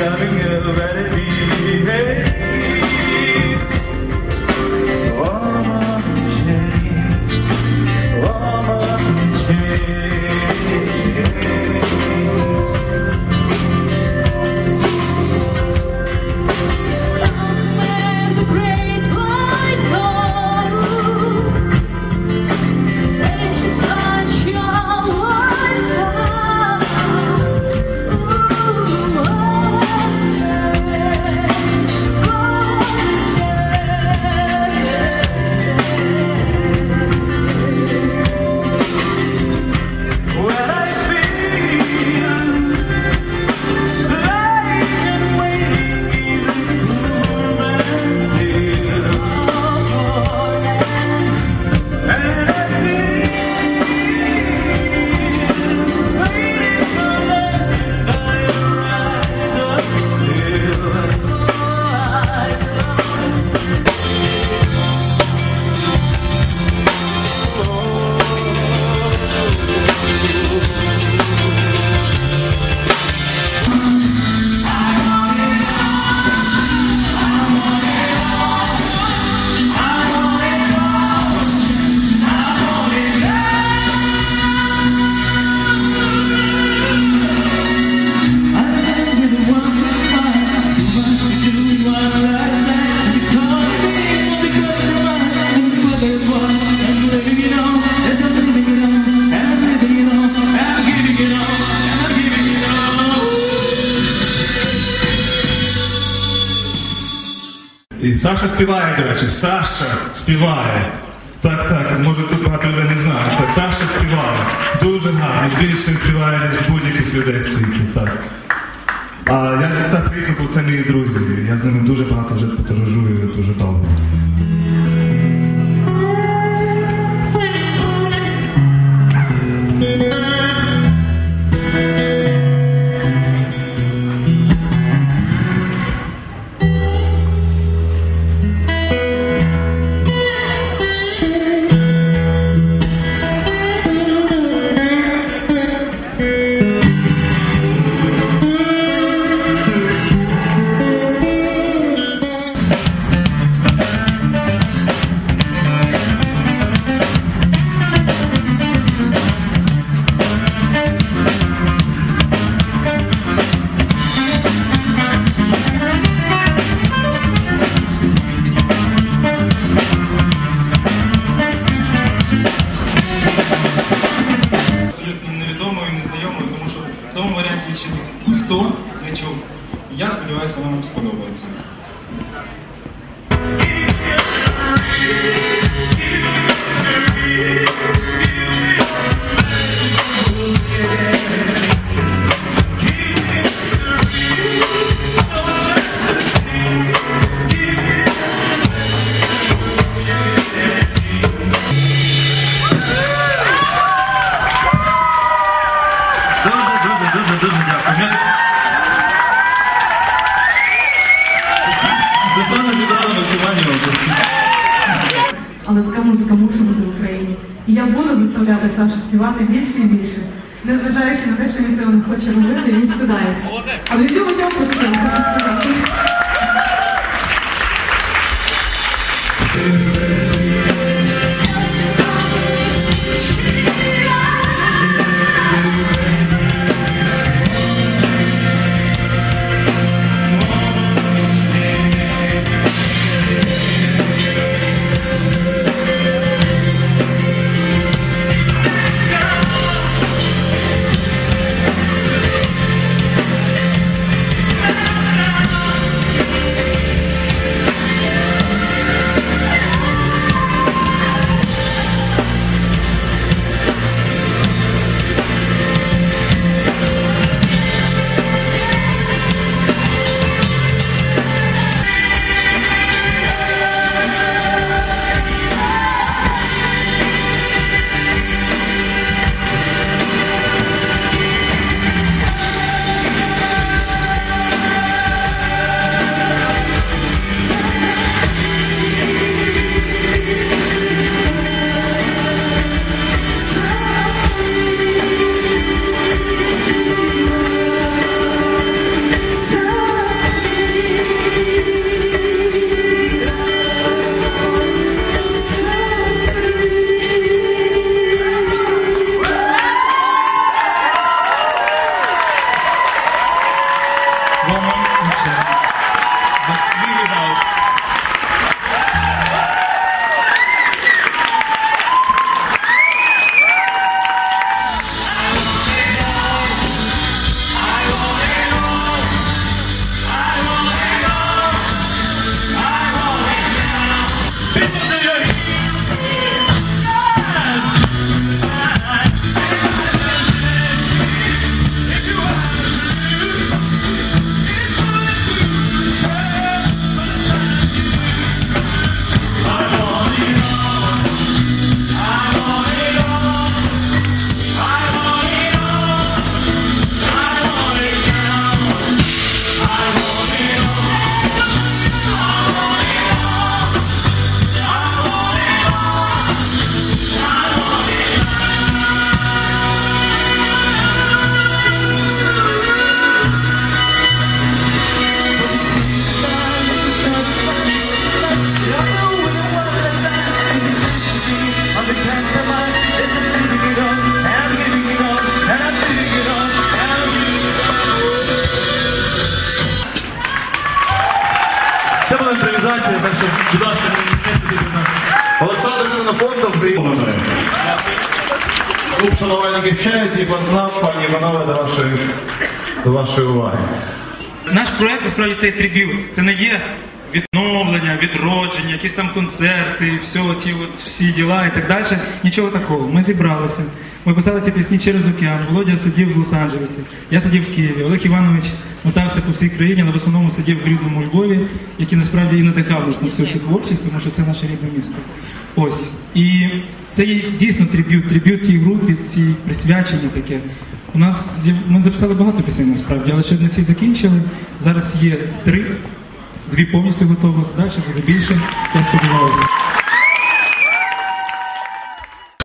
І Саша співає, до речі, Саша співає. Так, може тут багато людей не знають. Так, Саша співає. Дуже гарно, більше співає, ніж будь-яких людей в світі. Так. А я так приїхав, бо це мої друзі. Я з ними дуже багато вже подорожую, дуже довго. Ніхто не чув. Я сподіваюся, вам сподобається. Дуже дякую. Але така музика мусить бути в Україні. І я буду заставляти Сашу співати більше і більше. Незважаючи на те, що він цього не хоче робити, він стидається. Але він любить оплески, хочу сказати. Благодійного фонду «Україна». Клуб шанувальників чаю, Тіпан, пані Іванове, до вашої уваги. Наш проект, насправді, це триб'ют. Це не є відновлення, відродження, якісь там концерти, всі діла і так далі. Нічого такого. Ми зібралися. Ми писали ці пісні через океан. Володя сидів в Лос-Анджелесі, я сидів в Києві. Олег Іванович мотався по всій країні, але в основному сидів в рідному Львові, який насправді і надихав нас на всю цю творчість, тому що це наше рідне місто. Ось. І це є дійсно триб'ют тій групі, ці присвячення таке. Ми записали багато пісень насправді, але ще не всі закінчили. Зараз є 3, 2 повністю готових, далі буде більше, я сподіваюся.